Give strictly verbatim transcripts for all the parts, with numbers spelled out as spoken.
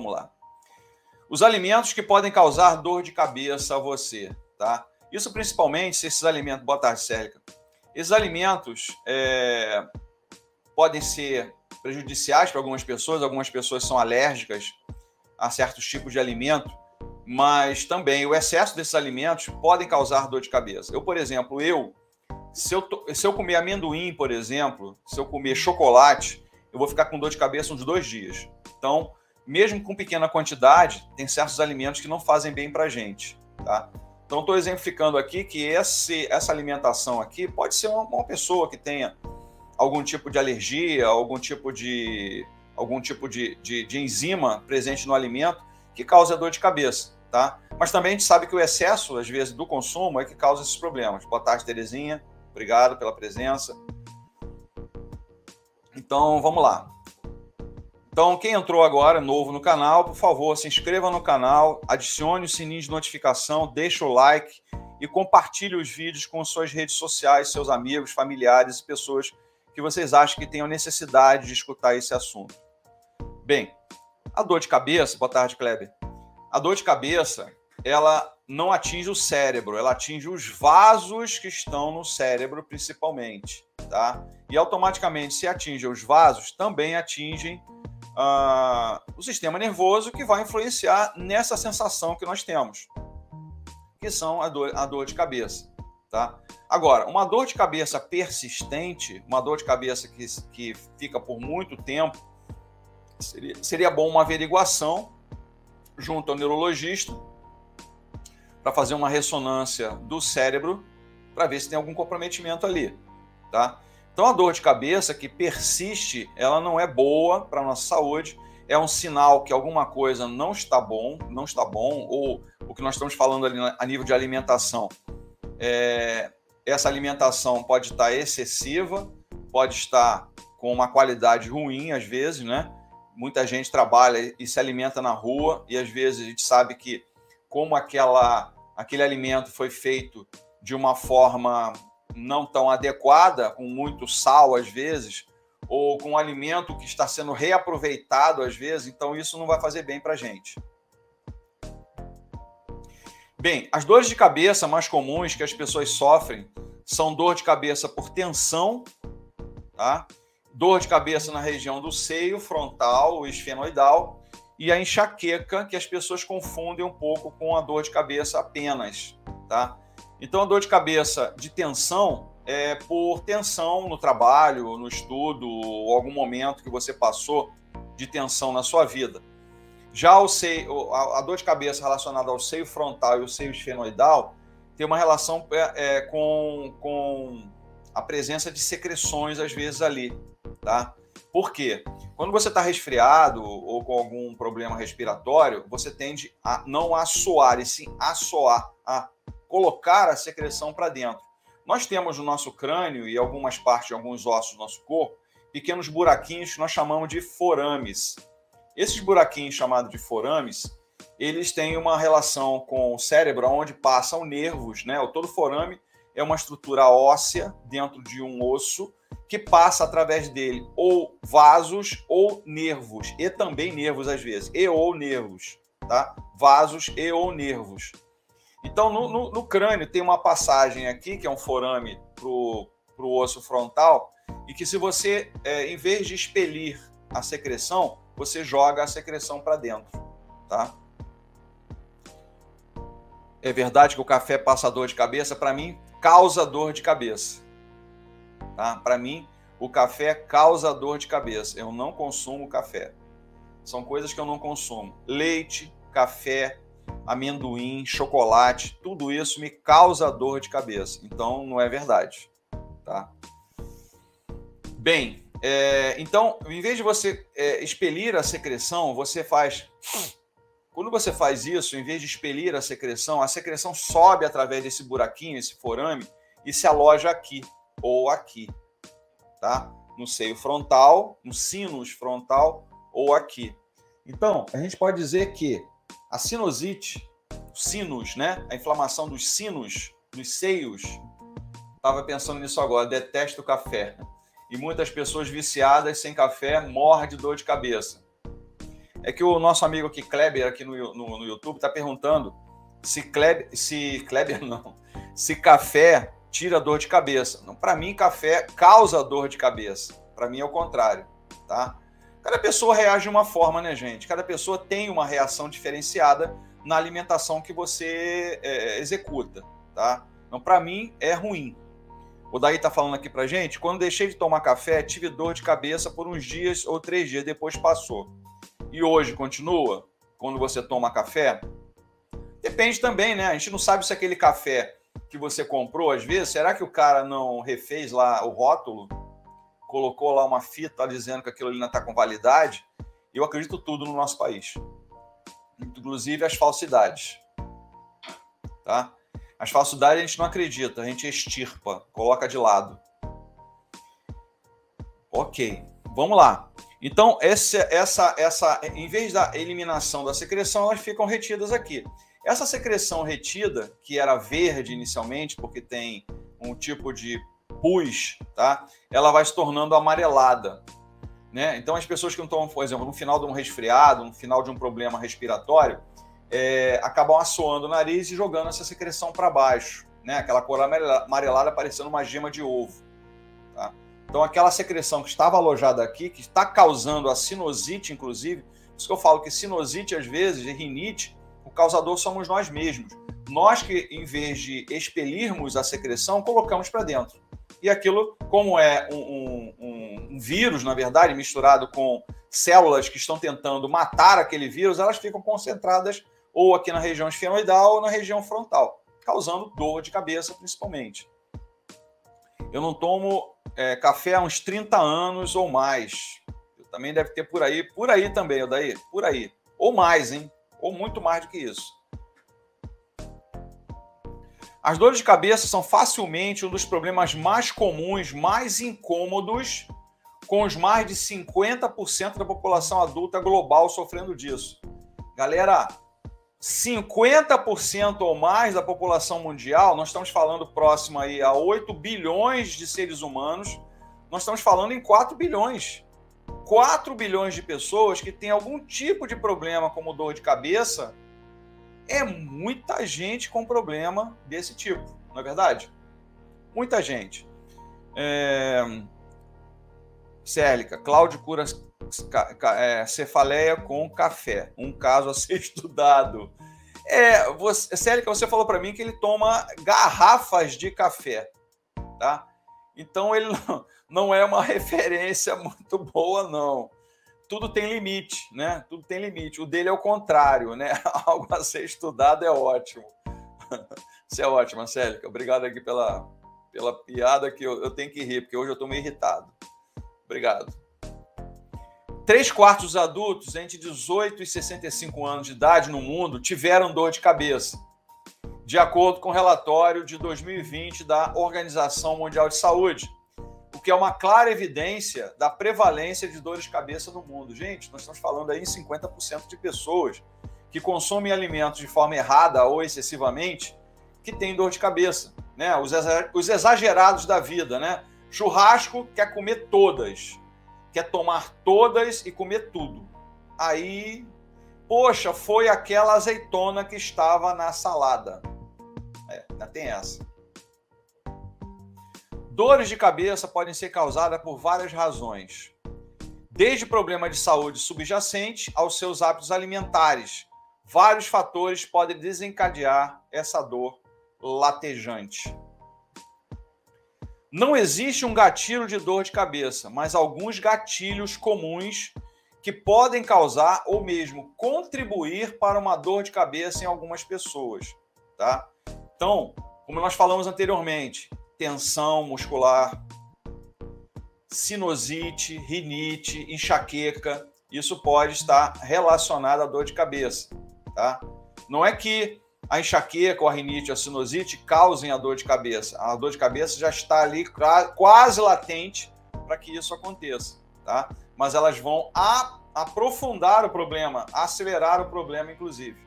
vamos lá. Os alimentos que podem causar dor de cabeça a você, tá? Isso principalmente se esses alimentos... Boa tarde, Célica. Esses alimentos é, podem ser prejudiciais para algumas pessoas, algumas pessoas são alérgicas a certos tipos de alimento, mas também o excesso desses alimentos podem causar dor de cabeça. Eu, por exemplo, eu, se eu, se eu comer amendoim, por exemplo, se eu comer chocolate, eu vou ficar com dor de cabeça uns dois dias. Então, mesmo com pequena quantidade, tem certos alimentos que não fazem bem para a gente, tá? Então, estou exemplificando aqui que esse, essa alimentação aqui pode ser uma, uma pessoa que tenha algum tipo de alergia, algum tipo de, algum tipo de, de, de enzima presente no alimento que causa dor de cabeça, tá? Mas também a gente sabe que o excesso, às vezes, do consumo é que causa esses problemas. Boa tarde, Terezinha. Obrigado pela presença. Então, vamos lá. Então, quem entrou agora, novo no canal, por favor, se inscreva no canal, adicione o sininho de notificação, deixa o like e compartilhe os vídeos com suas redes sociais, seus amigos, familiares e pessoas que vocês acham que tenham necessidade de escutar esse assunto. Bem, a dor de cabeça, boa tarde, Kleber. A dor de cabeça, ela não atinge o cérebro, ela atinge os vasos que estão no cérebro, principalmente, tá? E automaticamente, se atinge os vasos, também atingem Uh, o sistema nervoso, que vai influenciar nessa sensação que nós temos, que são a dor, a dor de cabeça, tá? Agora, uma dor de cabeça persistente, uma dor de cabeça que, que fica por muito tempo, seria, seria bom uma averiguação junto ao neurologista para fazer uma ressonância do cérebro para ver se tem algum comprometimento ali, tá? Então, a dor de cabeça que persiste, ela não é boa para a nossa saúde, é um sinal que alguma coisa não está bom, não está bom, ou o que nós estamos falando ali a nível de alimentação, é, essa alimentação pode estar excessiva, pode estar com uma qualidade ruim, às vezes, né? Muita gente trabalha e se alimenta na rua, e às vezes a gente sabe que como aquela, aquele alimento foi feito de uma forma não tão adequada, com muito sal às vezes, ou com um alimento que está sendo reaproveitado às vezes, então isso não vai fazer bem para a gente. Bem, as dores de cabeça mais comuns que as pessoas sofrem são dor de cabeça por tensão, tá? Dor de cabeça na região do seio frontal, o esfenoidal, e a enxaqueca, que as pessoas confundem um pouco com a dor de cabeça apenas, tá? Então, a dor de cabeça de tensão é por tensão no trabalho, no estudo, ou algum momento que você passou de tensão na sua vida. Já o seio, a dor de cabeça relacionada ao seio frontal e o seio esfenoidal tem uma relação é, com, com a presença de secreções, às vezes, ali, tá? Por quê? Quando você está resfriado ou com algum problema respiratório, você tende a não a suar, e sim a soar, a colocar a secreção para dentro. Nós temos no nosso crânio e algumas partes de alguns ossos do nosso corpo pequenos buraquinhos que nós chamamos de forames. Esses buraquinhos chamados de forames, eles têm uma relação com o cérebro, onde passam nervos, né? O todo forame é uma estrutura óssea dentro de um osso que passa através dele ou vasos ou nervos, e também nervos às vezes, e ou nervos, tá? Vasos e ou nervos. Então, no, no, no crânio tem uma passagem aqui, que é um forame para o osso frontal, e que se você, é, em vez de expelir a secreção, você joga a secreção para dentro, tá? É verdade que o café passa dor de cabeça? Para mim, causa dor de cabeça, tá? Para mim, o café causa dor de cabeça. Eu não consumo café. São coisas que eu não consumo. Leite, café, amendoim, chocolate, tudo isso me causa dor de cabeça. Então, não é verdade, tá? Bem, é, então, em vez de você é, expelir a secreção, você faz... Quando você faz isso, em vez de expelir a secreção, a secreção sobe através desse buraquinho, esse forame, e se aloja aqui, ou aqui, tá? No seio frontal, no sinus frontal, ou aqui. Então, a gente pode dizer que a sinusite, o sinus, né? A inflamação dos sinos, dos seios. Estava pensando nisso agora, detesto café. E muitas pessoas viciadas sem café morrem de dor de cabeça. É que o nosso amigo aqui, Kleber, aqui no, no, no YouTube, está perguntando se Kleber, se Kleber não, se café tira dor de cabeça. Para mim, café causa dor de cabeça. Para mim é o contrário, tá? Cada pessoa reage de uma forma, né, gente? Cada pessoa tem uma reação diferenciada na alimentação que você é, executa, tá? Então, para mim, é ruim. O Daí tá falando aqui pra gente, quando deixei de tomar café, tive dor de cabeça por uns dias ou três dias, depois passou. E hoje continua? Quando você toma café? Depende também, né? A gente não sabe se aquele café que você comprou, às vezes, será que o cara não refez lá o rótulo? Colocou lá uma fita dizendo que aquilo ali não está com validade? Eu acredito tudo no nosso país. Inclusive as falsidades. Tá? As falsidades a gente não acredita, a gente extirpa, coloca de lado. Ok, vamos lá. Então, essa, essa, essa, em vez da eliminação da secreção, elas ficam retidas aqui. Essa secreção retida, que era verde inicialmente, porque tem um tipo de pus, tá? Ela vai se tornando amarelada. Né? Então, as pessoas que não tomam, por exemplo, no final de um resfriado, no final de um problema respiratório, é, acabam assoando o nariz e jogando essa secreção para baixo, né? Aquela cor amarelada parecendo uma gema de ovo. Tá? Então, aquela secreção que estava alojada aqui, que está causando a sinusite, inclusive, por isso que eu falo que sinusite, às vezes, e rinite, o causador somos nós mesmos. Nós que, em vez de expelirmos a secreção, colocamos para dentro. E aquilo, como é um, um, um vírus, na verdade, misturado com células que estão tentando matar aquele vírus, elas ficam concentradas ou aqui na região esfenoidal ou na região frontal, causando dor de cabeça, principalmente. Eu não tomo é, café há uns trinta anos ou mais. Eu também deve ter por aí, por aí também, Odaí, por aí. Ou mais, hein? Ou muito mais do que isso. As dores de cabeça são facilmente um dos problemas mais comuns, mais incômodos, com os mais de cinquenta por cento da população adulta global sofrendo disso. Galera, cinquenta por cento ou mais da população mundial, nós estamos falando próximo aí a oito bilhões de seres humanos, nós estamos falando em quatro bilhões. quatro bilhões de pessoas que têm algum tipo de problema como dor de cabeça, é muita gente com problema desse tipo, não é verdade? Muita gente. É... Célica, Cláudio cura é, cefaleia com café, um caso a ser estudado. É, você, Célica, você falou para mim que ele toma garrafas de café, tá? Então ele não, não é uma referência muito boa, não. Tudo tem limite, né? Tudo tem limite. O dele é o contrário, né? Algo a ser estudado é ótimo. Isso é ótimo, Célica. Obrigado aqui pela, pela piada que eu, eu tenho que rir, porque hoje eu estou meio irritado. Obrigado. Três quartos dos adultos entre dezoito e sessenta e cinco anos de idade no mundo tiveram dor de cabeça, de acordo com o relatório de dois mil e vinte da Organização Mundial de Saúde, o que é uma clara evidência da prevalência de dores de cabeça no mundo. Gente, nós estamos falando aí em cinquenta por cento de pessoas que consomem alimentos de forma errada ou excessivamente que têm dor de cabeça, né? Os exagerados da vida, né? Churrasco quer comer todas, quer tomar todas e comer tudo. Aí, poxa, foi aquela azeitona que estava na salada. É, ainda tem essa. Dores de cabeça podem ser causadas por várias razões, desde problema de saúde subjacente aos seus hábitos alimentares. Vários fatores podem desencadear essa dor latejante. Não existe um gatilho de dor de cabeça, mas alguns gatilhos comuns que podem causar ou mesmo contribuir para uma dor de cabeça em algumas pessoas, tá? Então, como nós falamos anteriormente, tensão muscular, sinusite, rinite, enxaqueca, isso pode estar relacionado à dor de cabeça, tá? Não é que a enxaqueca, ou a rinite, ou a sinusite causem a dor de cabeça. A dor de cabeça já está ali quase latente para que isso aconteça, tá? Mas elas vão a, aprofundar o problema, acelerar o problema, inclusive.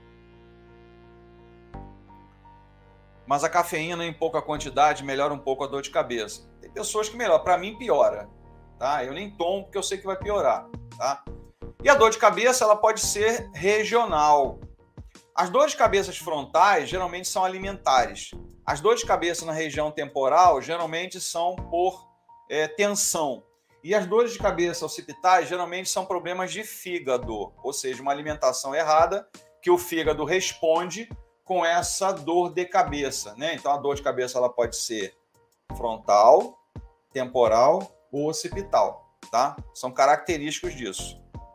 Mas a cafeína em pouca quantidade melhora um pouco a dor de cabeça. Tem pessoas que melhoram, para mim piora, tá? Eu nem tomo porque eu sei que vai piorar, tá? E a dor de cabeça ela pode ser regional. As dores de cabeça frontais geralmente são alimentares. As dores de cabeça na região temporal geralmente são por é, tensão. E as dores de cabeça occipitais geralmente são problemas de fígado, ou seja, uma alimentação errada que o fígado responde com essa dor de cabeça, né? Então a dor de cabeça ela pode ser frontal, temporal ou occipital, tá? São característicos disso.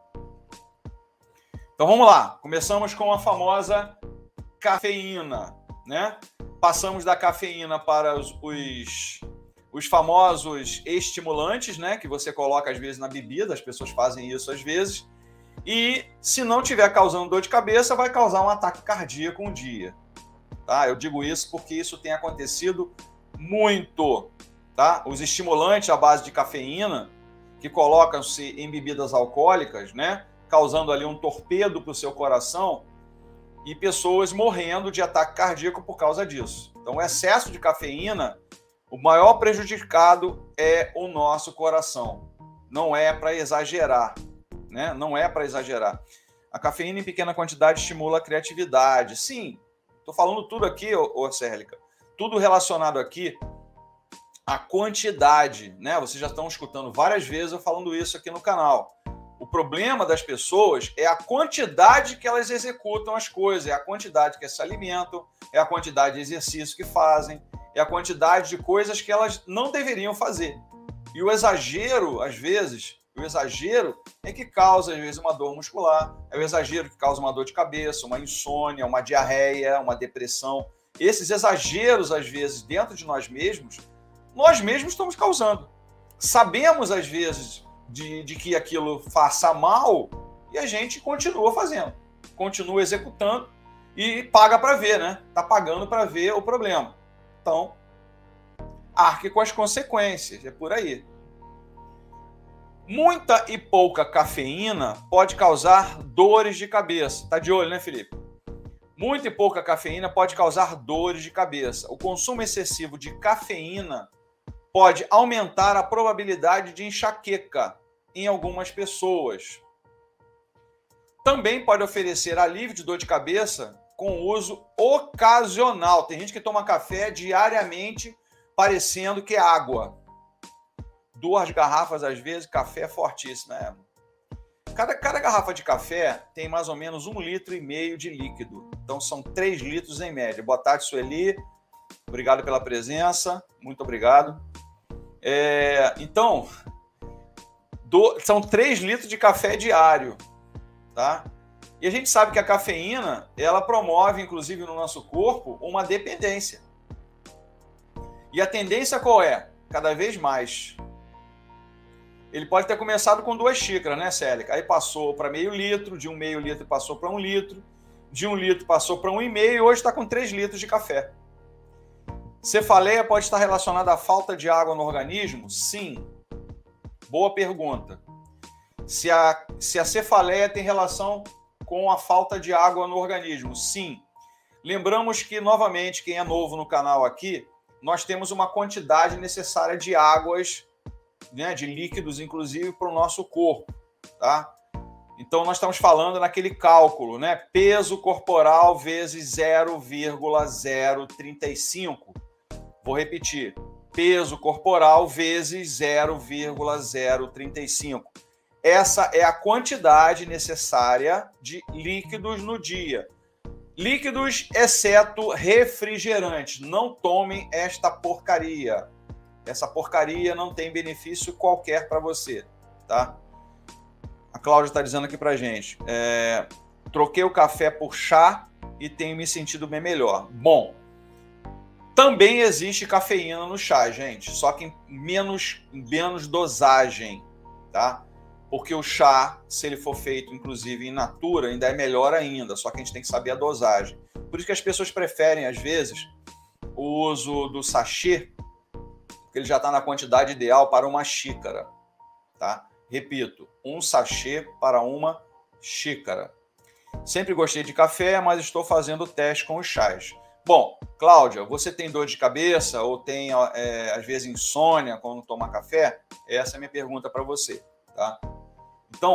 Então vamos lá, começamos com a famosa cafeína, né? Passamos da cafeína para os, os, os famosos estimulantes, né? Que você coloca às vezes na bebida, as pessoas fazem isso às vezes. E se não estiver causando dor de cabeça, vai causar um ataque cardíaco um dia. Tá? Eu digo isso porque isso tem acontecido muito. Tá? Os estimulantes à base de cafeína, que colocam-se em bebidas alcoólicas, né? Causando ali um torpedo para o seu coração e pessoas morrendo de ataque cardíaco por causa disso. Então, o excesso de cafeína, o maior prejudicado é o nosso coração. Não é para exagerar, né? Não é para exagerar. A cafeína em pequena quantidade estimula a criatividade. Sim, estou falando tudo aqui, ô, ô Célica, tudo relacionado aqui à quantidade, né? Vocês já estão escutando várias vezes eu falando isso aqui no canal. O problema das pessoas é a quantidade que elas executam as coisas, é a quantidade que se alimentam, é a quantidade de exercício que fazem, é a quantidade de coisas que elas não deveriam fazer. E o exagero, às vezes, o exagero é que causa, às vezes, uma dor muscular, é o exagero que causa uma dor de cabeça, uma insônia, uma diarreia, uma depressão. Esses exageros, às vezes, dentro de nós mesmos, nós mesmos estamos causando. Sabemos, às vezes, De, de que aquilo faça mal e a gente continua fazendo, continua executando e paga para ver, né? Tá pagando para ver o problema. Então, arque com as consequências, é por aí. Muita e pouca cafeína pode causar dores de cabeça. Tá de olho, né, Felipe? Muita e pouca cafeína pode causar dores de cabeça. O consumo excessivo de cafeína pode aumentar a probabilidade de enxaqueca em algumas pessoas. Também pode oferecer alívio de dor de cabeça com uso ocasional. Tem gente que toma café diariamente parecendo que é água. Duas garrafas, às vezes, café é fortíssimo. Né? Cada, cada garrafa de café tem mais ou menos um litro e meio de líquido. Então, são três litros em média. Boa tarde, Sueli. Obrigado pela presença. Muito obrigado. É, então, do, são três litros de café diário, tá? E a gente sabe que a cafeína, ela promove, inclusive no nosso corpo, uma dependência. E a tendência qual é? Cada vez mais. Ele pode ter começado com duas xícaras, né, Célica? Aí passou para meio litro, de um meio litro passou para um litro, de um litro passou para um e meio e hoje está com três litros de café. Cefaleia pode estar relacionada à falta de água no organismo? Sim. Boa pergunta. Se a, se a cefaleia tem relação com a falta de água no organismo? Sim. Lembramos que, novamente, quem é novo no canal aqui, nós temos uma quantidade necessária de águas, né, de líquidos, inclusive, para o nosso corpo, tá? Então, nós estamos falando naquele cálculo, né? Peso corporal vezes zero vírgula zero trinta e cinco. Vou repetir, peso corporal vezes zero vírgula zero trinta e cinco. Essa é a quantidade necessária de líquidos no dia. Líquidos, exceto refrigerantes. Não tomem esta porcaria. Essa porcaria não tem benefício qualquer para você, tá? A Cláudia está dizendo aqui para gente. É, troquei o café por chá e tenho me sentido bem melhor. Bom, também existe cafeína no chá, gente, só que em menos, em menos dosagem, tá? Porque o chá, se ele for feito, inclusive, in natura, ainda é melhor ainda, só que a gente tem que saber a dosagem. Por isso que as pessoas preferem, às vezes, o uso do sachê, porque ele já está na quantidade ideal para uma xícara, tá? Repito, um sachê para uma xícara. Sempre gostei de café, mas estou fazendo o teste com os chás. Bom, Cláudia, você tem dor de cabeça ou tem, é, às vezes, insônia quando toma café? Essa é a minha pergunta para você, tá? Então,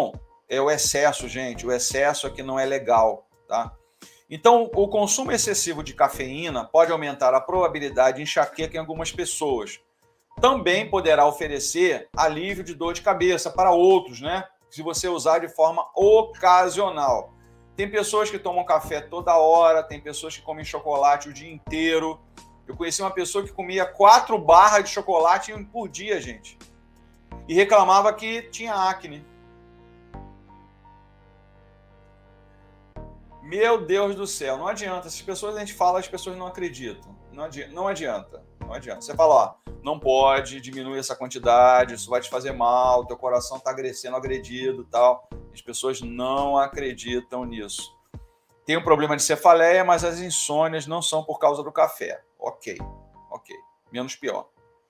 é o excesso, gente. O excesso é que não é legal, tá? Então, o consumo excessivo de cafeína pode aumentar a probabilidade de enxaqueca em algumas pessoas. Também poderá oferecer alívio de dor de cabeça para outros, né? Se você usar de forma ocasional. Tem pessoas que tomam café toda hora, tem pessoas que comem chocolate o dia inteiro. Eu conheci uma pessoa que comia quatro barras de chocolate por dia, gente. E reclamava que tinha acne. Meu Deus do céu, não adianta. Essas pessoas, a gente fala, as pessoas não acreditam. Não adianta, não adianta. Não adianta. Você fala, ó, não pode diminuir essa quantidade, isso vai te fazer mal, teu coração está sendo agredido e tal. As pessoas não acreditam nisso. Tem um problema de cefaleia, mas as insônias não são por causa do café. Ok, ok. Menos pior.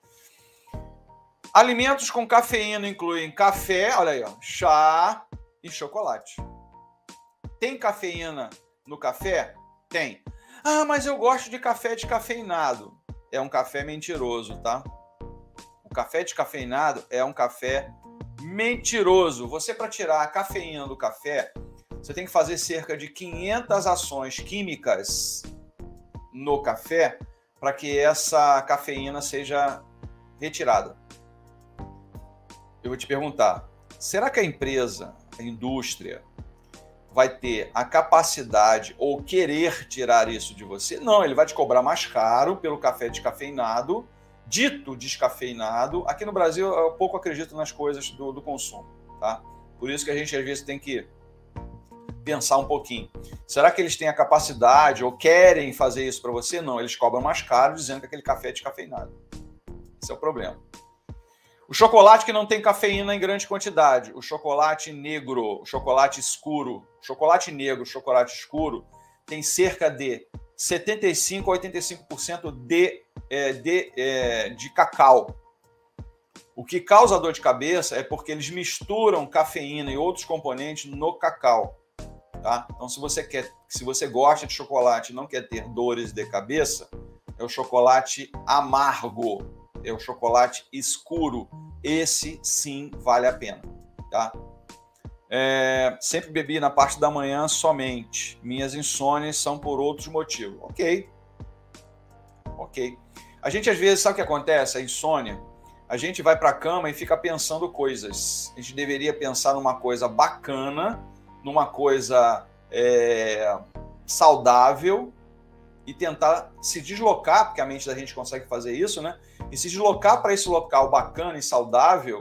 Alimentos com cafeína incluem café, olha aí, ó, chá e chocolate. Tem cafeína no café? Tem. Ah, mas eu gosto de café descafeinado. É um café mentiroso, tá? O café descafeinado é um café mentiroso. Você, para tirar a cafeína do café, você tem que fazer cerca de quinhentas ações químicas no café para que essa cafeína seja retirada. Eu vou te perguntar, será que a empresa, a indústria, vai ter a capacidade ou querer tirar isso de você? Não, ele vai te cobrar mais caro pelo café descafeinado, dito descafeinado. Aqui no Brasil, eu pouco acredito nas coisas do, do consumo, tá? Por isso que a gente, às vezes, tem que pensar um pouquinho. Será que eles têm a capacidade ou querem fazer isso para você? Não, eles cobram mais caro dizendo que aquele café é descafeinado. Esse é o problema. O chocolate que não tem cafeína em grande quantidade, o chocolate negro, o chocolate escuro, chocolate negro, chocolate escuro, tem cerca de setenta e cinco a oitenta e cinco por cento de, é, de, é, de cacau. O que causa dor de cabeça é porque eles misturam cafeína e outros componentes no cacau. Tá? Então, se você quer, se você gosta de chocolate e não quer ter dores de cabeça, é o chocolate amargo, é o chocolate escuro. Esse sim vale a pena, tá? É, sempre bebi na parte da manhã somente. Minhas insônias são por outros motivos. Ok. Ok. A gente às vezes, sabe o que acontece? A insônia, a gente vai para a cama e fica pensando coisas. A gente deveria pensar numa coisa bacana, numa coisa é, saudável e tentar se deslocar, porque a mente da gente consegue fazer isso, né? E se deslocar para esse local bacana e saudável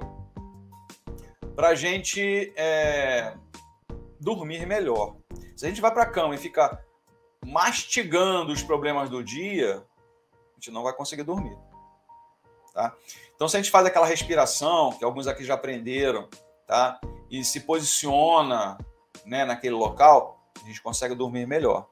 para a gente é, dormir melhor. Se a gente vai para a cama e fica mastigando os problemas do dia, a gente não vai conseguir dormir. Tá? Então, se a gente faz aquela respiração, que alguns aqui já aprenderam, tá? E se posiciona, né, naquele local, a gente consegue dormir melhor.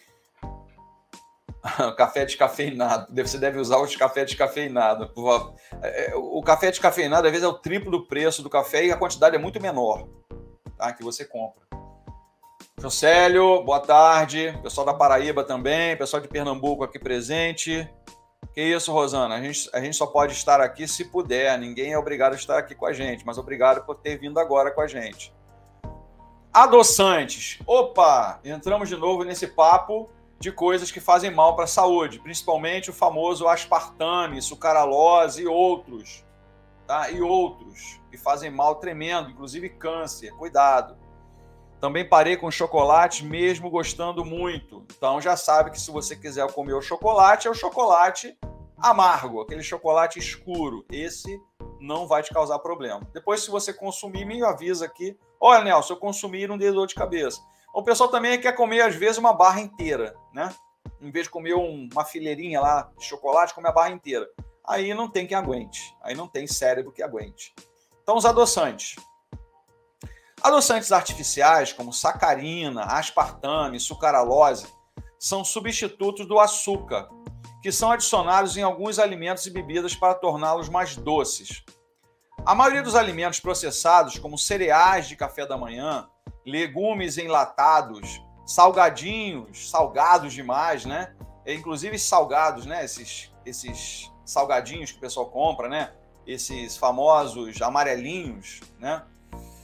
Café descafeinado. Você deve usar o café descafeinado. O café descafeinado, às vezes, é o triplo do preço do café e a quantidade é muito menor, tá? Que você compra. Jocélio, boa tarde. Pessoal da Paraíba também. Pessoal de Pernambuco aqui presente. Que isso, Rosana? A gente, a gente só pode estar aqui se puder. Ninguém é obrigado a estar aqui com a gente, mas obrigado por ter vindo agora com a gente. Adoçantes. Opa! Entramos de novo nesse papo de coisas que fazem mal para a saúde, principalmente o famoso aspartame, sucaralose e outros, tá? E outros que fazem mal tremendo, inclusive câncer. Cuidado. Também parei com chocolate, mesmo gostando muito. Então já sabe que se você quiser comer o chocolate, é o chocolate amargo, aquele chocolate escuro. Esse não vai te causar problema. Depois, se você consumir, me avisa aqui. Olha, Nelson, eu consumi, não dei dor de cabeça. O pessoal também quer comer, às vezes, uma barra inteira, né? Em vez de comer um, uma fileirinha lá de chocolate, comer a barra inteira. Aí não tem quem aguente. Aí não tem cérebro que aguente. Então, os adoçantes. Adoçantes artificiais, como sacarina, aspartame, sucaralose, são substitutos do açúcar, que são adicionados em alguns alimentos e bebidas para torná-los mais doces. A maioria dos alimentos processados, como cereais de café da manhã, legumes enlatados, salgadinhos, salgados demais, né? Inclusive salgados, né? Esses, esses salgadinhos que o pessoal compra, né? Esses famosos amarelinhos, né?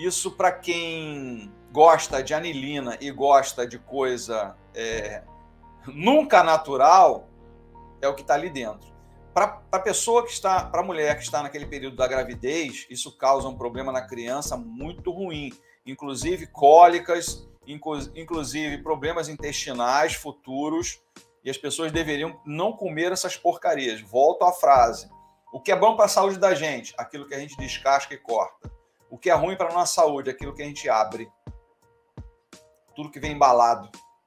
Isso para quem gosta de anilina e gosta de coisa é, nunca natural, é o que está ali dentro. Para a pessoa que está, para a mulher que está naquele período da gravidez, isso causa um problema na criança muito ruim, inclusive cólicas, inclusive problemas intestinais futuros, e as pessoas deveriam não comer essas porcarias. Volto à frase. O que é bom para a saúde da gente? Aquilo que a gente descasca e corta. O que é ruim para a nossa saúde? Aquilo que a gente abre. Tudo que vem embalado.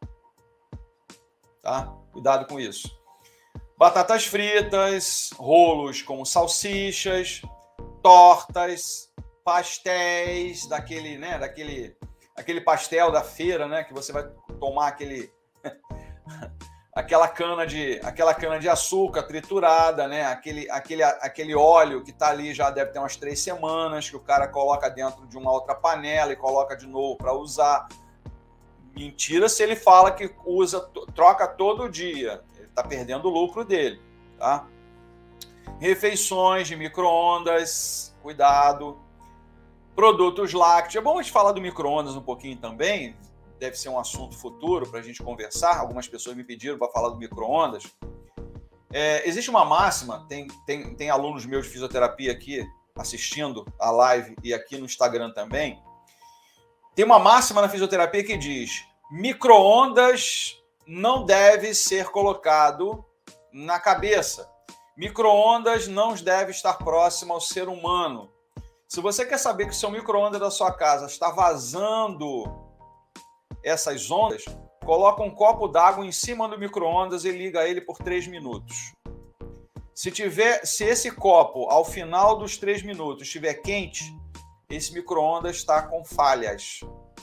Tá? Cuidado com isso. Batatas fritas, rolos com salsichas, tortas, pastéis, daquele, né, daquele, aquele pastel da feira, né, que você vai tomar aquele aquela cana de aquela cana de açúcar triturada, né, aquele aquele aquele óleo que tá ali já deve ter umas três semanas que o cara coloca dentro de uma outra panela e coloca de novo para usar. Mentira se ele fala que usa, troca todo dia. Ele está perdendo o lucro dele, tá? Refeições de micro-ondas, cuidado. Produtos lácteos. É bom a gente falar do micro-ondas um pouquinho também. Deve ser um assunto futuro para a gente conversar. Algumas pessoas me pediram para falar do micro-ondas. É, existe uma máxima, tem, tem, tem alunos meus de fisioterapia aqui assistindo a live e aqui no Instagram também. Tem uma máxima na fisioterapia que diz: micro-ondas não deve ser colocado na cabeça. Micro-ondas não deve estar próximo ao ser humano. Se você quer saber que o seu micro-ondas da sua casa está vazando essas ondas, coloca um copo d'água em cima do micro-ondas e liga ele por três minutos. Se, tiver, se esse copo, ao final dos três minutos, estiver quente, esse micro-ondas está com falhas.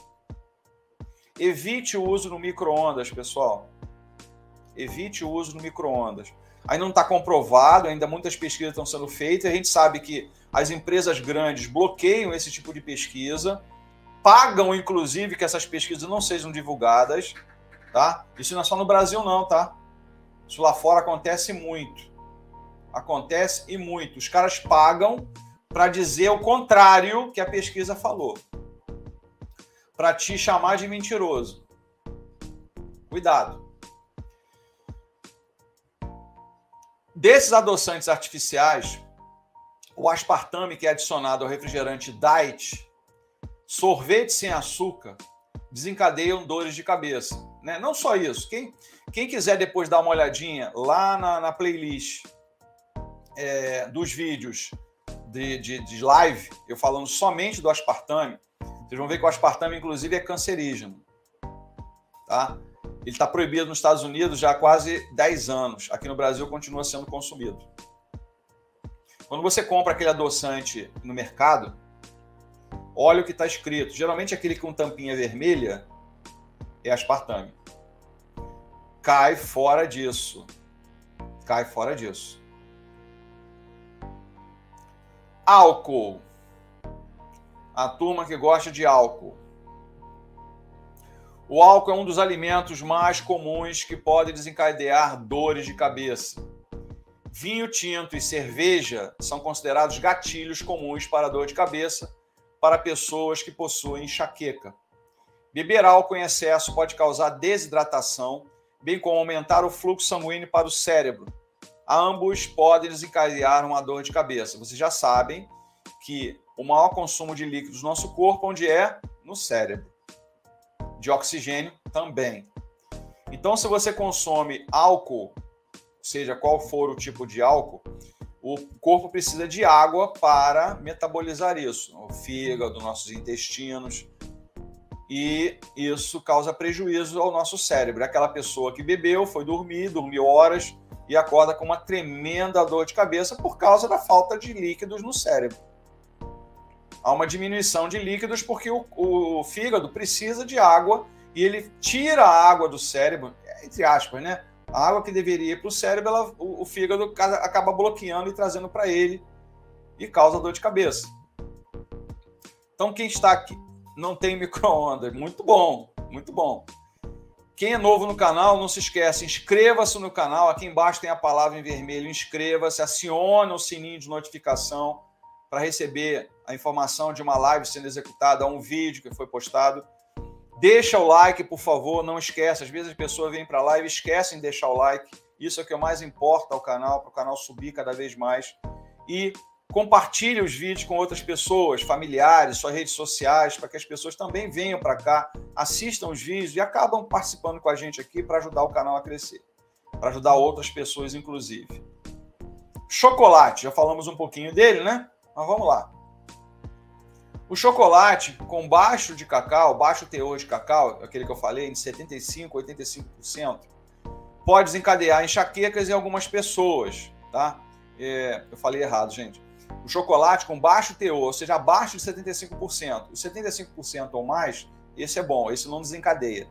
Evite o uso no micro-ondas, pessoal. Evite o uso no micro-ondas. Aí não está comprovado, ainda muitas pesquisas estão sendo feitas. A gente sabe que as empresas grandes bloqueiam esse tipo de pesquisa, pagam, inclusive, que essas pesquisas não sejam divulgadas, tá? Isso não é só no Brasil, não, tá? Isso lá fora acontece muito. Acontece e muito. Os caras pagam para dizer o contrário que a pesquisa falou. Para te chamar de mentiroso. Cuidado. Desses adoçantes artificiais, o aspartame, que é adicionado ao refrigerante Diet, sorvete sem açúcar, desencadeiam dores de cabeça. Né? Não só isso. Quem, quem quiser depois dar uma olhadinha lá na, na playlist é, dos vídeos de, de, de live, eu falando somente do aspartame, vocês vão ver que o aspartame, inclusive, é cancerígeno. Tá? Ele está proibido nos Estados Unidos já há quase dez anos. Aqui no Brasil continua sendo consumido. Quando você compra aquele adoçante no mercado, olha o que está escrito. Geralmente aquele com tampinha vermelha é aspartame. Cai fora disso. Cai fora disso. Álcool. A turma que gosta de álcool. O álcool é um dos alimentos mais comuns que pode desencadear dores de cabeça. Vinho tinto e cerveja são considerados gatilhos comuns para dor de cabeça para pessoas que possuem enxaqueca. Beber álcool em excesso pode causar desidratação, bem como aumentar o fluxo sanguíneo para o cérebro. Ambos podem desencadear uma dor de cabeça. Vocês já sabem que o maior consumo de líquidos no nosso corpo, onde é? No cérebro. De oxigênio também. Então, se você consome álcool, seja qual for o tipo de álcool, o corpo precisa de água para metabolizar isso. O fígado, nossos intestinos. E isso causa prejuízo ao nosso cérebro. Aquela pessoa que bebeu, foi dormir, dormiu horas e acorda com uma tremenda dor de cabeça por causa da falta de líquidos no cérebro. Há uma diminuição de líquidos porque o, o fígado precisa de água e ele tira a água do cérebro, entre aspas, né? A água que deveria ir para o cérebro, ela, o, o fígado acaba bloqueando e trazendo para ele e causa dor de cabeça. Então, quem está aqui não tem micro-ondas, muito bom, muito bom. Quem é novo no canal, não se esqueça, inscreva-se no canal, aqui embaixo tem a palavra em vermelho, inscreva-se, acione o sininho de notificação, para receber a informação de uma live sendo executada, um vídeo que foi postado. Deixa o like, por favor, não esquece. Às vezes as pessoas vêm para a live e esquecem de deixar o like. Isso é o que mais importa ao canal, para o canal subir cada vez mais. E compartilhe os vídeos com outras pessoas, familiares, suas redes sociais, para que as pessoas também venham para cá, assistam os vídeos e acabam participando com a gente aqui para ajudar o canal a crescer, para ajudar outras pessoas, inclusive. Chocolate, já falamos um pouquinho dele, né? Mas vamos lá. O chocolate com baixo de cacau, baixo teor de cacau, aquele que eu falei, de setenta e cinco por cento, oitenta e cinco por cento, pode desencadear enxaquecas em algumas pessoas, tá? É, eu falei errado, gente. O chocolate com baixo teor, ou seja, abaixo de setenta e cinco por cento. Os setenta e cinco por cento ou mais, esse é bom, esse não desencadeia.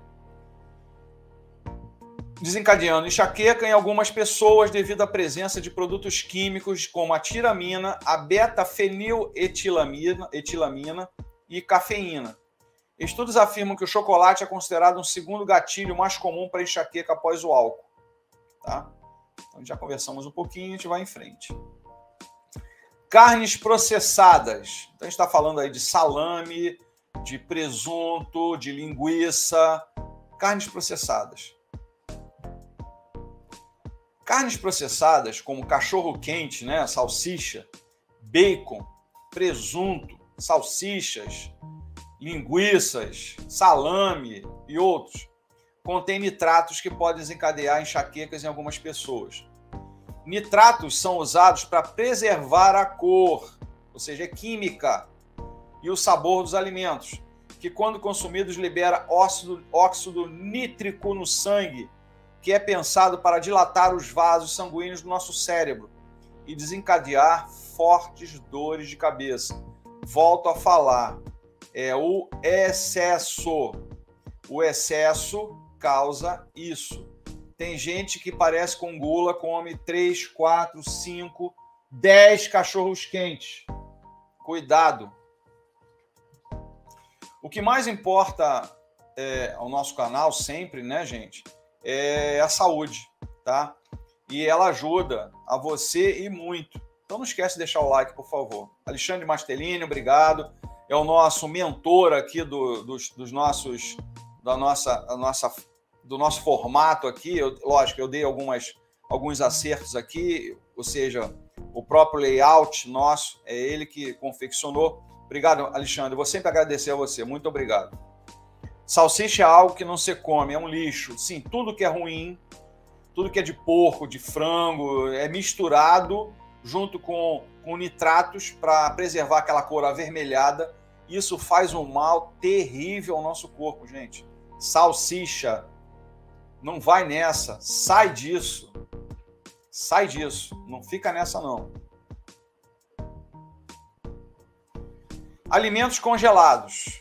Desencadeando enxaqueca em algumas pessoas devido à presença de produtos químicos como a tiramina, a beta-feniletilamina etilamina e cafeína. Estudos afirmam que o chocolate é considerado um segundo gatilho mais comum para enxaqueca após o álcool. Tá? Então já conversamos um pouquinho, a gente vai em frente. Carnes processadas. Então a gente está falando aí de salame, de presunto, de linguiça. Carnes processadas. Carnes processadas, como cachorro-quente, né, salsicha, bacon, presunto, salsichas, linguiças, salame e outros, contêm nitratos que podem desencadear enxaquecas em algumas pessoas. Nitratos são usados para preservar a cor, ou seja, é química, e o sabor dos alimentos, que quando consumidos libera óxido, óxido nítrico no sangue, que é pensado para dilatar os vasos sanguíneos do nosso cérebro e desencadear fortes dores de cabeça. Volto a falar, é o excesso. O excesso causa isso. Tem gente que parece com gula, come três, quatro, cinco, dez cachorros quentes. Cuidado. O que mais importa é, ao nosso canal sempre, né, gente? É a saúde, tá? E ela ajuda a você e muito. Então não esquece de deixar o like, por favor. Alexandre Mastelini, obrigado. É o nosso mentor aqui do, dos, dos nossos, da nossa, a nossa, do nosso formato aqui. Eu, lógico, eu dei algumas, alguns acertos aqui, ou seja, o próprio layout nosso, é ele que confeccionou. Obrigado, Alexandre. Eu vou sempre agradecer a você. Muito obrigado. Salsicha é algo que não se come, é um lixo. Sim, tudo que é ruim, tudo que é de porco, de frango, é misturado junto com, com nitratos para preservar aquela cor avermelhada. Isso faz um mal terrível ao nosso corpo, gente. Salsicha, não vai nessa, sai disso. Sai disso, não fica nessa não. Alimentos congelados.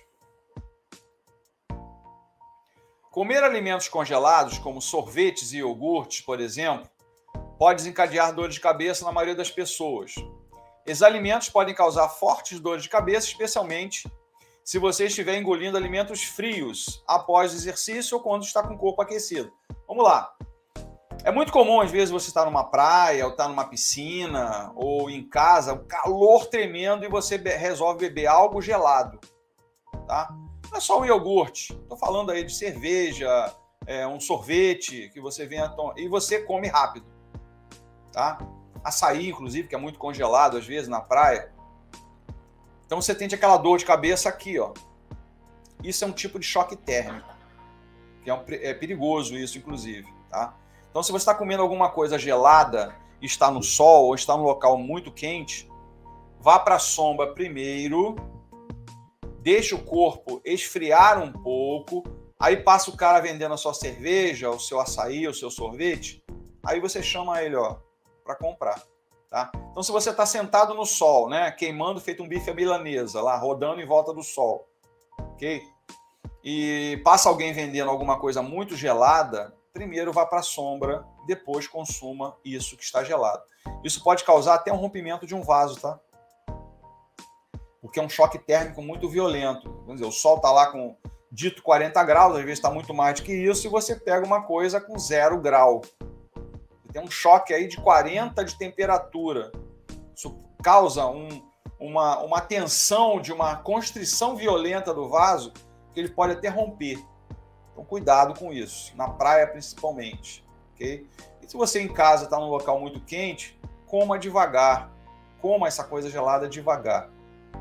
Comer alimentos congelados, como sorvetes e iogurtes, por exemplo, pode desencadear dor de cabeça na maioria das pessoas. Esses alimentos podem causar fortes dores de cabeça, especialmente se você estiver engolindo alimentos frios após o exercício ou quando está com o corpo aquecido. Vamos lá. É muito comum, às vezes, você estar numa praia, ou estar numa piscina, ou em casa, um calor tremendo, e você resolve beber algo gelado, tá? Não é só o iogurte, estou falando aí de cerveja, é, um sorvete que você venha tomar, e você come rápido, tá? Açaí, inclusive, que é muito congelado às vezes na praia. Então você tem aquela dor de cabeça aqui, ó. Isso é um tipo de choque térmico, que é, um, é perigoso isso, inclusive, tá? Então se você está comendo alguma coisa gelada, está no sol ou está num local muito quente, vá para a sombra primeiro. Deixa o corpo esfriar um pouco, aí passa o cara vendendo a sua cerveja, o seu açaí, o seu sorvete, aí você chama ele, ó, para comprar, tá? Então, se você está sentado no sol, né, queimando, feito um bife à milanesa, lá, rodando em volta do sol, ok? E passa alguém vendendo alguma coisa muito gelada, primeiro vá para a sombra, depois consuma isso que está gelado. Isso pode causar até um rompimento de um vaso, tá? Porque é um choque térmico muito violento. Vamos dizer, o sol está lá com dito quarenta graus, às vezes está muito mais do que isso, e você pega uma coisa com zero grau. Tem um choque aí de quarenta de temperatura. Isso causa um, uma, uma tensão de uma constrição violenta do vaso que ele pode até romper. Então, cuidado com isso, na praia principalmente. Okay? E se você em casa está num local muito quente, coma devagar. Coma essa coisa gelada devagar.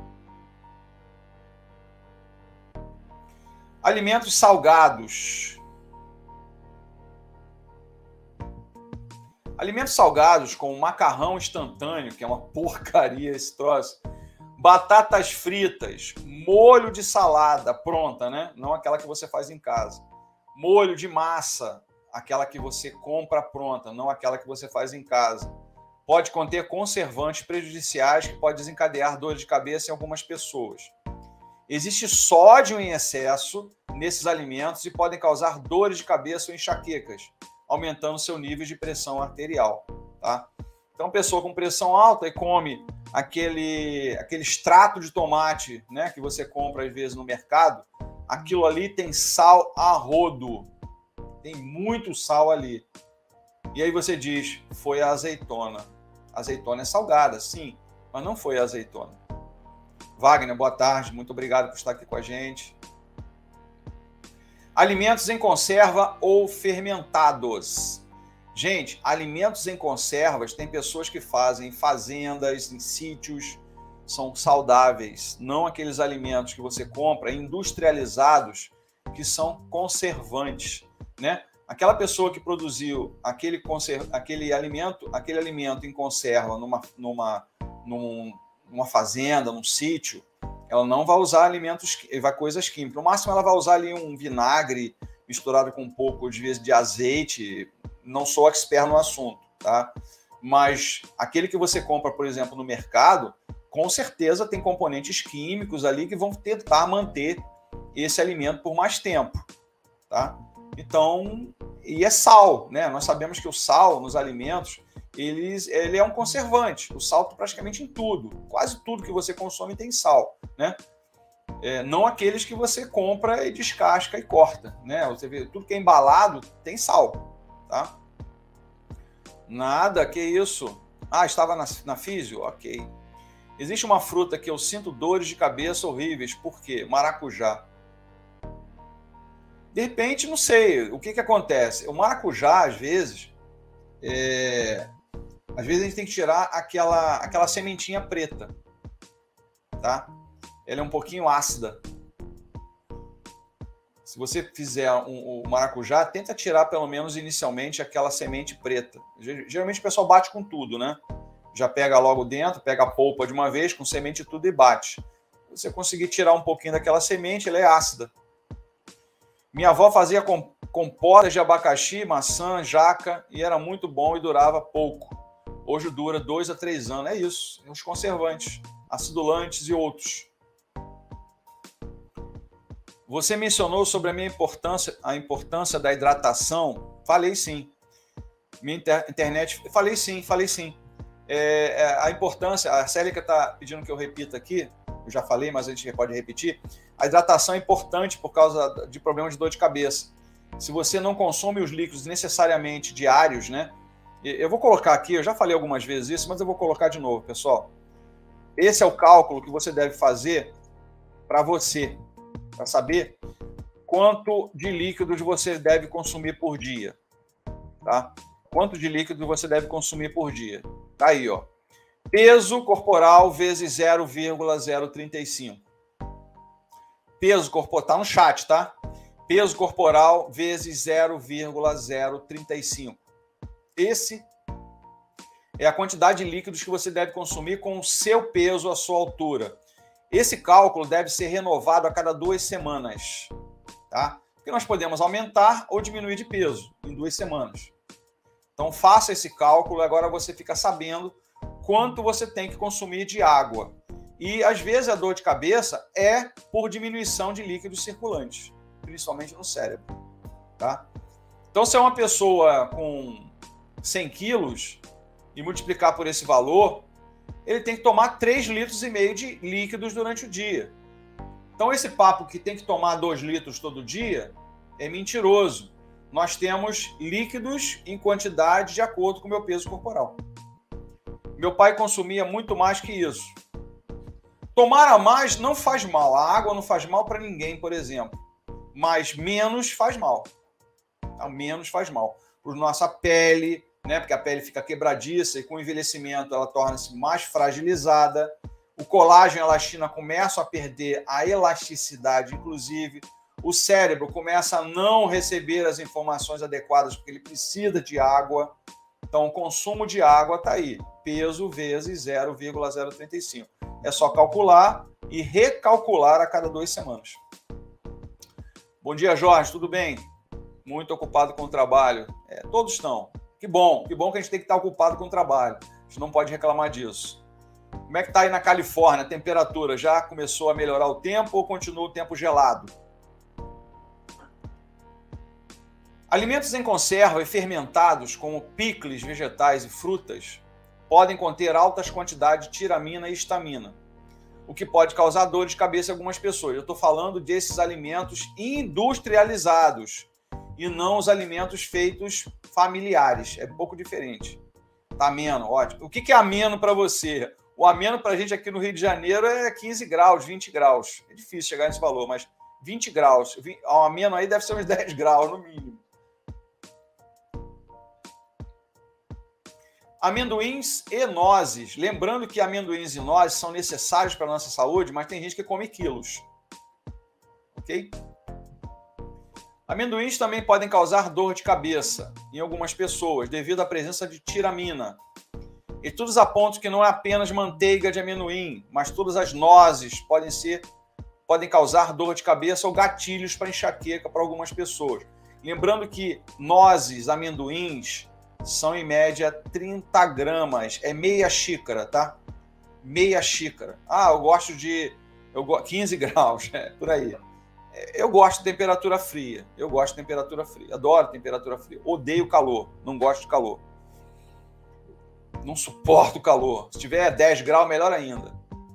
Alimentos salgados. Alimentos salgados como macarrão instantâneo, que é uma porcaria esse troço, batatas fritas, molho de salada pronta, né? Não aquela que você faz em casa. Molho de massa, aquela que você compra pronta, não aquela que você faz em casa. Pode conter conservantes prejudiciais que podem desencadear dor de cabeça em algumas pessoas. Existe sódio em excesso nesses alimentos e podem causar dores de cabeça ou enxaquecas, aumentando seu nível de pressão arterial, tá? Então, pessoa com pressão alta e come aquele, aquele extrato de tomate, né, que você compra às vezes no mercado, aquilo ali tem sal a rodo, tem muito sal ali. E aí você diz, foi a azeitona. A azeitona é salgada, sim, mas não foi a azeitona. Wagner, boa tarde, muito obrigado por estar aqui com a gente. Alimentos em conserva ou fermentados. Gente, alimentos em conservas, tem pessoas que fazem em fazendas, em sítios, são saudáveis. Não aqueles alimentos que você compra industrializados, que são conservantes, né? Aquela pessoa que produziu aquele, conserv... aquele, alimento, aquele alimento em conserva numa, numa, num, numa fazenda, num sítio, ela não vai usar alimentos, vai coisas químicas. No máximo, ela vai usar ali um vinagre misturado com um pouco, de vez, de azeite. Não sou expert no assunto, tá? Mas aquele que você compra, por exemplo, no mercado, com certeza tem componentes químicos ali que vão tentar manter esse alimento por mais tempo, tá? Então, e é sal, né? Nós sabemos que o sal nos alimentos, ele, ele é um conservante. O sal praticamente em tudo. Quase tudo que você consome tem sal, né? É, não aqueles que você compra e descasca e corta, né? Você vê, tudo que é embalado tem sal, tá? Nada, que isso? Ah, estava na, na físio? Ok. Existe uma fruta que eu sinto dores de cabeça horríveis. Por quê? Maracujá. De repente, não sei, o que que acontece? O maracujá, às vezes, é... às vezes a gente tem que tirar aquela, aquela sementinha preta, tá? Ela é um pouquinho ácida. Se você fizer um, um maracujá, tenta tirar pelo menos inicialmente aquela semente preta. Geralmente o pessoal bate com tudo, né? Já pega logo dentro, pega a polpa de uma vez, com semente e tudo e bate. Se você conseguir tirar um pouquinho daquela semente, ela é ácida. Minha avó fazia compotas de abacaxi, maçã, jaca e era muito bom e durava pouco. Hoje dura dois a três anos. É isso. Os conservantes, acidulantes e outros. Você mencionou sobre a minha importância, a importância da hidratação. Falei sim. Minha inter, internet. Falei sim, falei sim. É, é, a importância. A Célica está pedindo que eu repita aqui. Eu já falei, mas a gente pode repetir. A hidratação é importante por causa de problemas de dor de cabeça. Se você não consome os líquidos necessariamente diários, né? Eu vou colocar aqui, eu já falei algumas vezes isso, mas eu vou colocar de novo, pessoal. Esse é o cálculo que você deve fazer para você, para saber quanto de líquidos você deve consumir por dia, tá? Quanto de líquido você deve consumir por dia. Tá aí, ó. Peso corporal vezes zero vírgula zero trinta e cinco. Peso corporal, tá no chat, tá? Peso corporal vezes zero vírgula zero trinta e cinco. Esse é a quantidade de líquidos que você deve consumir com o seu peso, a sua altura. Esse cálculo deve ser renovado a cada duas semanas, tá? Porque nós podemos aumentar ou diminuir de peso em duas semanas. Então, faça esse cálculo e agora você fica sabendo quanto você tem que consumir de água. E, às vezes, a dor de cabeça é por diminuição de líquidos circulantes, principalmente no cérebro, tá? Então, se é uma pessoa com cem quilos e multiplicar por esse valor, ele tem que tomar três litros e meio de líquidos durante o dia. Então, esse papo que tem que tomar dois litros todo dia é mentiroso. Nós temos líquidos em quantidade de acordo com o meu peso corporal. Meu pai consumia muito mais que isso. Tomar a mais não faz mal. A água não faz mal para ninguém, por exemplo. Mas menos faz mal. Tá? Menos faz mal. Por nossa pele, né? Porque a pele fica quebradiça e com o envelhecimento ela torna-se mais fragilizada. O colágeno e a elastina começam a perder a elasticidade, inclusive. O cérebro começa a não receber as informações adequadas porque ele precisa de água. Então, o consumo de água está aí. Peso vezes zero vírgula zero trinta e cinco. É só calcular e recalcular a cada duas semanas. Bom dia, Jorge. Tudo bem? Muito ocupado com o trabalho. É, todos estão. Que bom. Que bom que a gente tem que estar ocupado com o trabalho. A gente não pode reclamar disso. Como é que está aí na Califórnia? A temperatura já começou a melhorar o tempo ou continua o tempo gelado? Alimentos em conserva e fermentados, como picles, vegetais e frutas, podem conter altas quantidades de tiramina e histamina, o que pode causar dor de cabeça em algumas pessoas. Eu estou falando desses alimentos industrializados e não os alimentos feitos familiares. É um pouco diferente. Tá ameno, ótimo. O que é ameno para você? O ameno para a gente aqui no Rio de Janeiro é quinze graus, vinte graus. É difícil chegar nesse valor, mas vinte graus. O ameno aí deve ser uns dez graus, no mínimo. Amendoins e nozes. Lembrando que amendoins e nozes são necessários para a nossa saúde, mas tem gente que come quilos. Ok? Amendoins também podem causar dor de cabeça em algumas pessoas, devido à presença de tiramina. Estudos apontam que não é apenas manteiga de amendoim, mas todas as nozes podem ser, podem causar dor de cabeça ou gatilhos para enxaqueca para algumas pessoas. Lembrando que nozes, amendoins, são em média trinta gramas, é meia xícara, tá? Meia xícara. Ah, eu gosto de eu go... quinze graus, é, por aí. Eu gosto de temperatura fria, eu gosto de temperatura fria, adoro temperatura fria, odeio calor, não gosto de calor. Não suporto o calor. Se tiver dez graus, melhor ainda.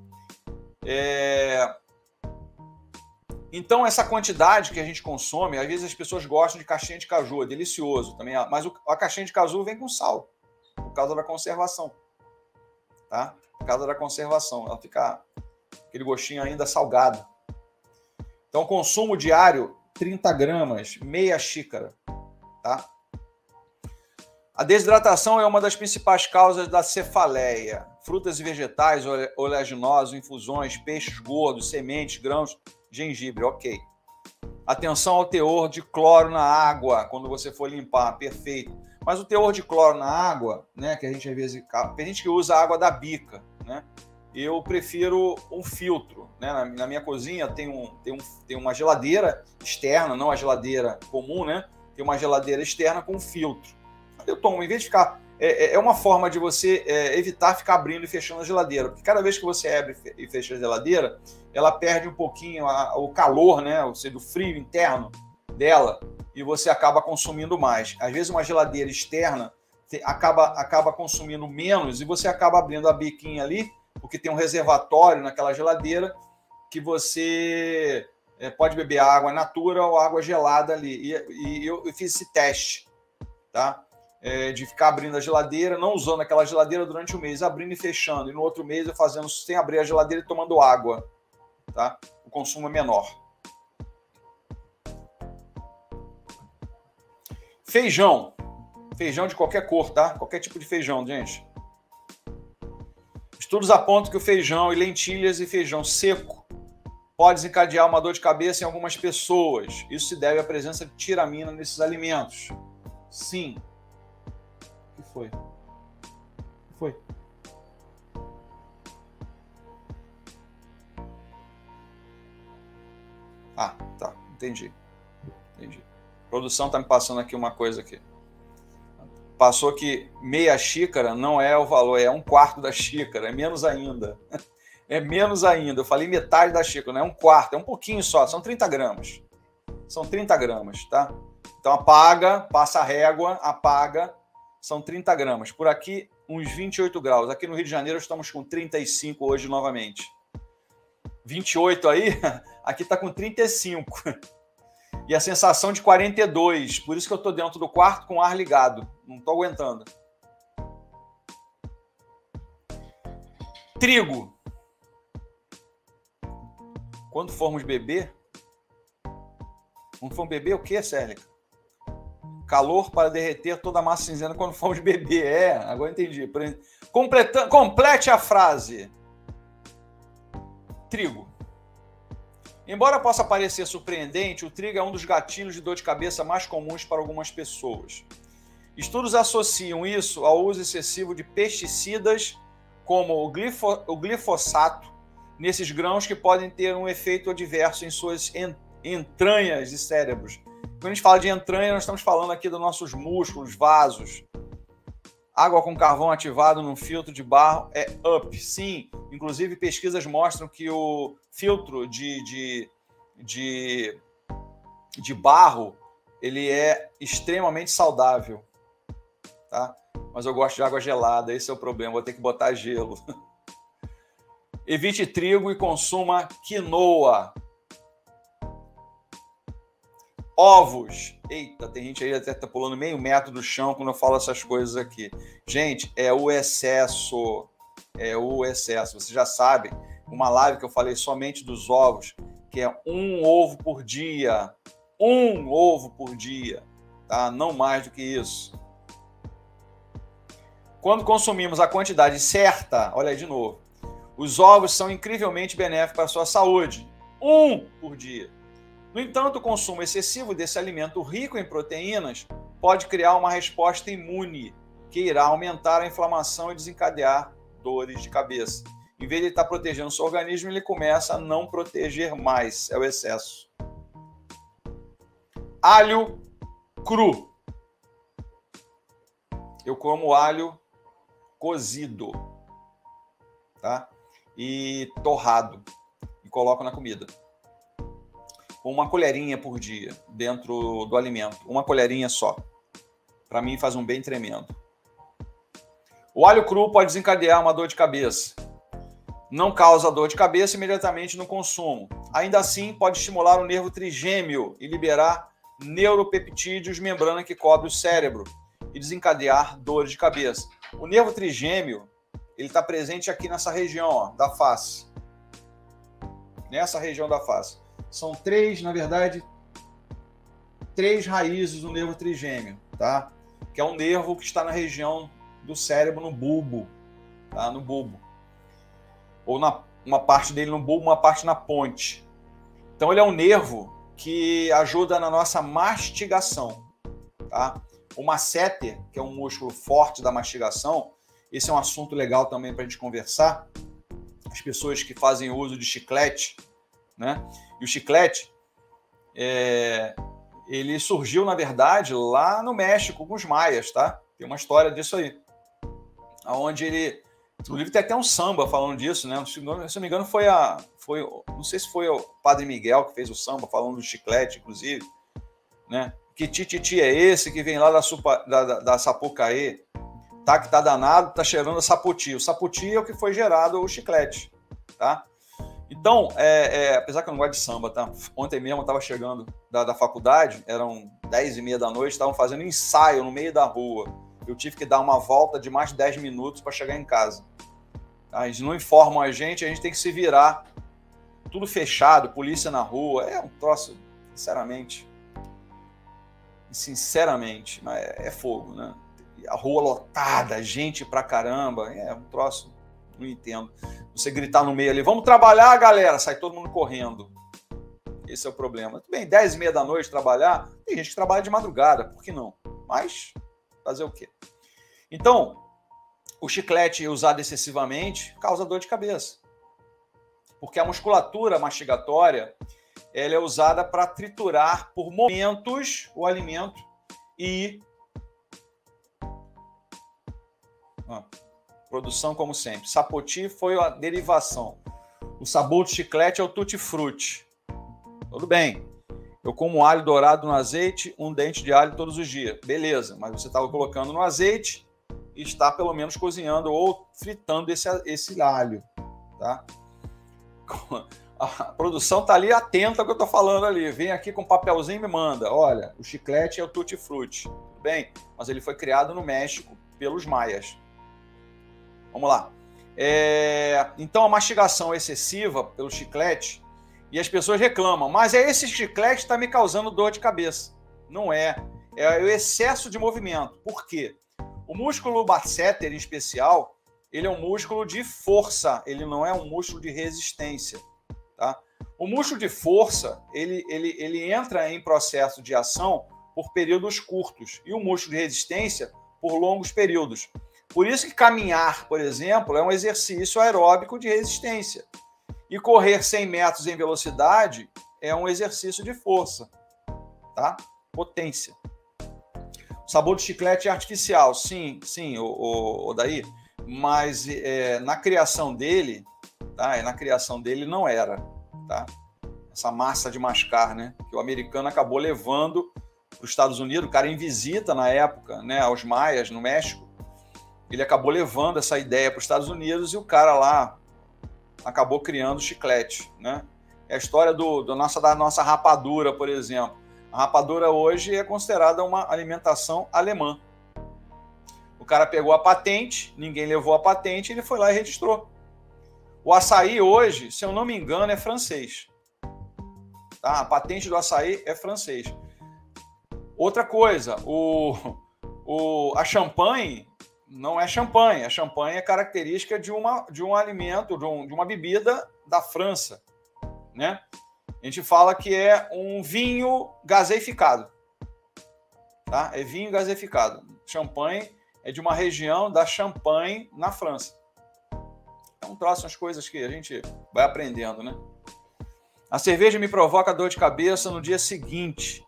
É... Então, essa quantidade que a gente consome, às vezes as pessoas gostam de caixinha de caju, é delicioso também, mas a caixinha de caju vem com sal, por causa da conservação. Tá? Por causa da conservação, ela fica aquele gostinho ainda salgado. Então, consumo diário, trinta gramas, meia xícara. Tá? A desidratação é uma das principais causas da cefaleia. Frutas e vegetais, oleaginosos, infusões, peixes gordos, sementes, grãos, gengibre, ok. Atenção ao teor de cloro na água, quando você for limpar, perfeito. Mas o teor de cloro na água, né, que a gente às vezes... Tem gente que usa a água da bica, né? Eu prefiro um filtro, né? Na, na minha cozinha tem, um, tem, um, tem uma geladeira externa, não a geladeira comum, né? Tem uma geladeira externa com filtro. Eu tomo, em vez de ficar... É, é uma forma de você é, evitar ficar abrindo e fechando a geladeira, porque cada vez que você abre e fecha a geladeira, ela perde um pouquinho a, o calor, né, ou seja, o frio interno dela, e você acaba consumindo mais. Às vezes uma geladeira externa acaba, acaba consumindo menos e você acaba abrindo a biquinha ali, porque tem um reservatório naquela geladeira que você é, pode beber água natura ou água gelada ali. E, e eu, eu fiz esse teste, tá? É, de ficar abrindo a geladeira, não usando aquela geladeira durante o mês, abrindo e fechando, e no outro mês eu fazendo sem abrir a geladeira e tomando água, tá? O consumo é menor. Feijão. Feijão de qualquer cor, tá? Qualquer tipo de feijão, gente. Estudos apontam que o feijão e lentilhas e feijão seco pode desencadear uma dor de cabeça em algumas pessoas. Isso se deve à presença de tiramina nesses alimentos. Sim. O que foi? O que foi? Ah, tá. Entendi. Entendi. A produção tá me passando aqui uma coisa aqui. Passou que meia xícara não é o valor, é um quarto da xícara, é menos ainda. É menos ainda. Eu falei metade da xícara, não é um quarto, é um pouquinho só, são trinta gramas. São trinta gramas, tá? Então apaga, passa a régua, apaga. São trinta gramas. Por aqui, uns vinte e oito graus. Aqui no Rio de Janeiro, estamos com trinta e cinco hoje novamente. vinte e oito aí, aqui está com trinta e cinco. E a sensação de quarenta e dois. Por isso que eu estou dentro do quarto com o ar ligado. Não estou aguentando. Trigo. Quando formos beber? Quando formos beber o quê, Célica? Calor para derreter toda a massa cinzenta quando formos beber. É, agora entendi. Completa... Complete a frase. Trigo. Embora possa parecer surpreendente, o trigo é um dos gatilhos de dor de cabeça mais comuns para algumas pessoas. Estudos associam isso ao uso excessivo de pesticidas, como o, glifo, o glifosato, nesses grãos que podem ter um efeito adverso em suas entranhas e cérebros. Quando a gente fala de entranha, nós estamos falando aqui dos nossos músculos, vasos. Água com carvão ativado num filtro de barro é up. Sim, inclusive pesquisas mostram que o filtro de, de, de, de barro ele é extremamente saudável. Tá? Mas eu gosto de água gelada, esse é o problema, vou ter que botar gelo. Evite trigo e consuma quinoa. Ovos. Eita, tem gente aí até tá pulando meio metro do chão quando eu falo essas coisas aqui. Gente, é o excesso. É o excesso. Vocês já sabem, uma live que eu falei somente dos ovos, que é um ovo por dia. Um ovo por dia. Tá? Não mais do que isso. Quando consumimos a quantidade certa, olha aí de novo, os ovos são incrivelmente benéficos para a sua saúde. Um por dia. No entanto, o consumo excessivo desse alimento rico em proteínas pode criar uma resposta imune, que irá aumentar a inflamação e desencadear dores de cabeça. Em vez de ele estar protegendo o seu organismo, ele começa a não proteger mais. É o excesso. Alho cru. Eu como alho cozido, tá? E torrado. E coloco na comida. Uma colherinha por dia dentro do alimento. Uma colherinha só. Para mim faz um bem tremendo. O alho cru pode desencadear uma dor de cabeça. Não causa dor de cabeça imediatamente no consumo. Ainda assim, pode estimular o nervo trigêmeo e liberar neuropeptídeos, membrana que cobre o cérebro, e desencadear dores de cabeça. O nervo trigêmeo ele está presente aqui nessa região ó, da face. Nessa região da face. São três, na verdade, três raízes do nervo trigêmeo, tá? Que é um nervo que está na região do cérebro, no bulbo, tá? No bulbo. Ou na, uma parte dele no bulbo, uma parte na ponte. Então ele é um nervo que ajuda na nossa mastigação, tá? O masseter, que é um músculo forte da mastigação, esse é um assunto legal também para a gente conversar. As pessoas que fazem uso de chiclete, né? E o chiclete, é, ele surgiu, na verdade, lá no México, com os maias, tá? Tem uma história disso aí. Onde ele... Inclusive tem até um samba falando disso, né? Se não me engano, foi a... Foi, não sei se foi o Padre Miguel que fez o samba, falando do chiclete, inclusive, né? Que tititi é esse que vem lá da, Supa, da, da, da Sapucaí? Tá que tá danado, tá cheirando a sapoti. O sapoti é o que foi gerado o chiclete, tá? Então, é, é, apesar que eu não gosto de samba, tá? Ontem mesmo eu estava chegando da, da faculdade, eram dez e meia da noite, estavam fazendo ensaio no meio da rua. Eu tive que dar uma volta de mais de dez minutos para chegar em casa. Tá? Eles não informam a gente, a gente tem que se virar. Tudo fechado, polícia na rua. É um troço, sinceramente. Sinceramente, é, é fogo, né? A rua lotada, gente pra caramba. É um troço, não entendo. Você gritar no meio ali, vamos trabalhar, galera, sai todo mundo correndo. Esse é o problema. Tudo bem, dez e meia da noite trabalhar, tem gente que trabalha de madrugada, por que não? Mas, fazer o quê? Então, o chiclete usado excessivamente causa dor de cabeça. Porque a musculatura mastigatória, ela é usada para triturar por momentos o alimento e... Ah. Produção, como sempre. Sapoti foi a derivação. O sabor do chiclete é o tutti-frutti. Tudo bem. Eu como alho dourado no azeite, um dente de alho todos os dias. Beleza, mas você estava colocando no azeite e está pelo menos cozinhando ou fritando esse, esse alho. Tá? A produção está ali atenta ao que eu estou falando ali. Vem aqui com papelzinho e me manda. Olha, o chiclete é o tutti-frutti. Tudo bem, mas ele foi criado no México pelos maias. Vamos lá. É, então, a mastigação excessiva pelo chiclete E as pessoas reclamam, mas é esse chiclete que está me causando dor de cabeça. Não é. É o excesso de movimento. Por quê? O músculo masseter, em especial, ele é um músculo de força, ele não é um músculo de resistência. Tá? O músculo de força, ele, ele, ele entra em processo de ação por períodos curtos e o músculo de resistência por longos períodos. Por isso que caminhar, por exemplo, é um exercício aeróbico de resistência. E correr cem metros em velocidade é um exercício de força, tá? Potência. O sabor do chiclete é artificial, sim, sim, o, o, o daí, mas é, na criação dele, tá? Na criação dele não era, tá? Essa massa de mascar, né? Que o americano acabou levando para os Estados Unidos, o cara em visita na época, né? Aos maias no México, ele acabou levando essa ideia para os Estados Unidos e o cara lá acabou criando chiclete, né? É a história do, do nossa, da nossa rapadura, por exemplo. A rapadura hoje é considerada uma alimentação alemã. O cara pegou a patente, ninguém levou a patente, ele foi lá e registrou. O açaí hoje, se eu não me engano, é francês. Tá? A patente do açaí é francês. Outra coisa, o, o, a champanhe não é champanhe. A champanhe é característica de, uma, de um alimento, de, um, de uma bebida da França, né? A gente fala que é um vinho gaseificado, tá? É vinho gaseificado. Champanhe é de uma região da Champagne, na França. Então, troçam as coisas que a gente vai aprendendo, né? A cerveja me provoca dor de cabeça no dia seguinte.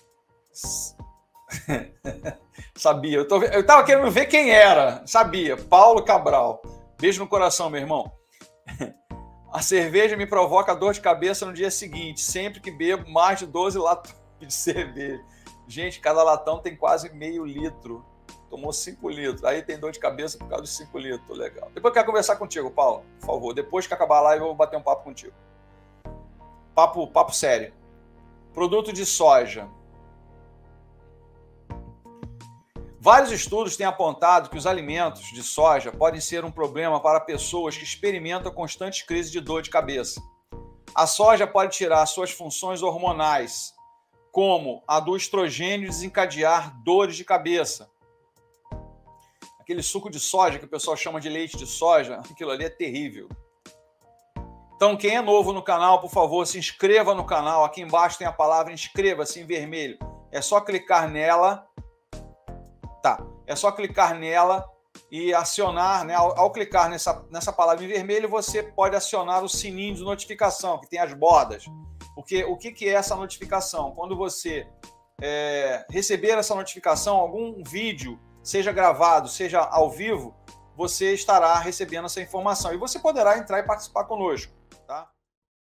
Sabia. Eu, tô, eu tava querendo ver quem era. Sabia. Paulo Cabral. Beijo no coração, meu irmão. A cerveja me provoca dor de cabeça no dia seguinte, sempre que bebo mais de doze latões de cerveja. Gente, cada latão tem quase meio litro. Tomou cinco litros. Aí tem dor de cabeça por causa dos cinco litros. Legal. Depois eu quero conversar contigo, Paulo, por favor. Depois que acabar a live, eu vou bater um papo contigo. Papo, papo sério. Produto de soja. Vários estudos têm apontado que os alimentos de soja podem ser um problema para pessoas que experimentam constantes crises de dor de cabeça. A soja pode tirar suas funções hormonais, como a do estrogênio, e desencadear dores de cabeça. Aquele suco de soja que o pessoal chama de leite de soja, aquilo ali é terrível. Então, quem é novo no canal, por favor, se inscreva no canal. Aqui embaixo tem a palavra inscreva-se em vermelho. É só clicar nela. Tá, é só clicar nela e acionar, né? Ao, ao clicar nessa, nessa palavra em vermelho, você pode acionar o sininho de notificação, que tem as bordas. Porque o que, que é essa notificação? Quando você é, receber essa notificação, algum vídeo, seja gravado, seja ao vivo, você estará recebendo essa informação. E você poderá entrar e participar conosco.